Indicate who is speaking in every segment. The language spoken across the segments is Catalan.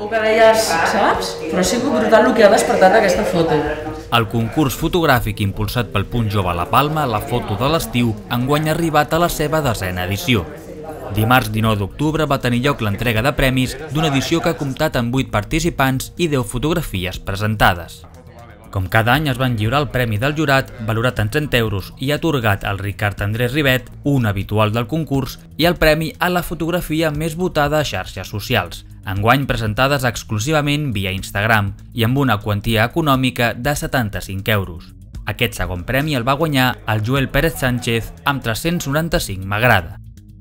Speaker 1: que deies, saps? Però ha sigut brutal el que ha despertat aquesta foto.
Speaker 2: El concurs fotogràfic impulsat pel Punt Jove a La Palma, la foto de l'estiu, enguany ha arribat a la seva 10a edició. Dimarts 19 d'octubre va tenir lloc l'entrega de premis d'una edició que ha comptat amb 8 participants i 10 fotografies presentades. Com cada any es van lliurar el premi del jurat, valorat en 100 euros i atorgat al Ricard Andrés Ribet, un habitual del concurs, i el premi a la fotografia més votada a xarxes socials, enguany presentades exclusivament via Instagram i amb una quantia econòmica de 75 euros. Aquest segon premi el va guanyar el Joel Pérez Sánchez amb 395 m'agrada.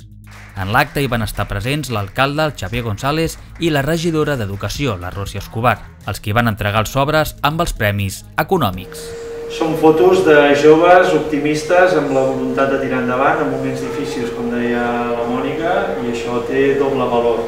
Speaker 2: En l'acte hi van estar presents l'alcalde, el Xavier González, i la regidora d'Educació, la Rosi Escobar, els qui van entregar els sobres amb els premis econòmics.
Speaker 3: Són fotos de joves optimistes amb la voluntat de tirar endavant en moments difícils, com deia la Mònica, i això té doble valor.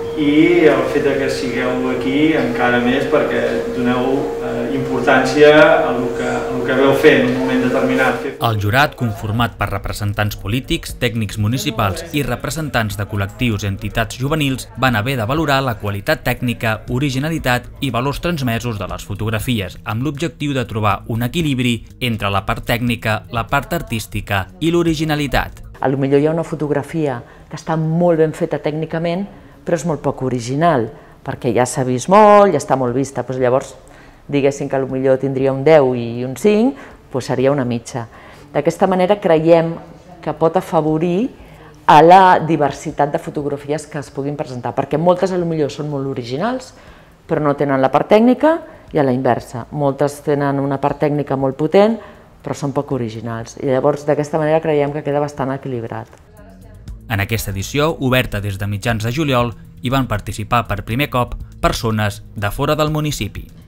Speaker 3: I el fet que sigueu aquí encara més perquè doneu importància a el que veu fer en un moment determinat.
Speaker 2: El jurat, conformat per representants polítics, tècnics municipals i representants de col·lectius i entitats juvenils, van haver de valorar la qualitat tècnica, originalitat i valors transmesos de les fotografies, amb l'objectiu de trobar un equilibri entre la part tècnica, la part artística i l'originalitat.
Speaker 1: Potser hi ha una fotografia que està molt ben feta tècnicament, però és molt poc original, perquè ja s'ha vist molt, ja està molt vista. Llavors, diguéssim que potser tindria un 10 i un 5, seria una mitja. D'aquesta manera creiem que pot afavorir a la diversitat de fotografies que es puguin presentar, perquè moltes potser són molt originals, però no tenen la part tècnica, i a la inversa. Moltes tenen una part tècnica molt potent, però són poc originals. I llavors, d'aquesta manera creiem que queda bastant equilibrat.
Speaker 2: En aquesta edició, oberta des de mitjans de juliol, hi van participar per primer cop persones de fora del municipi.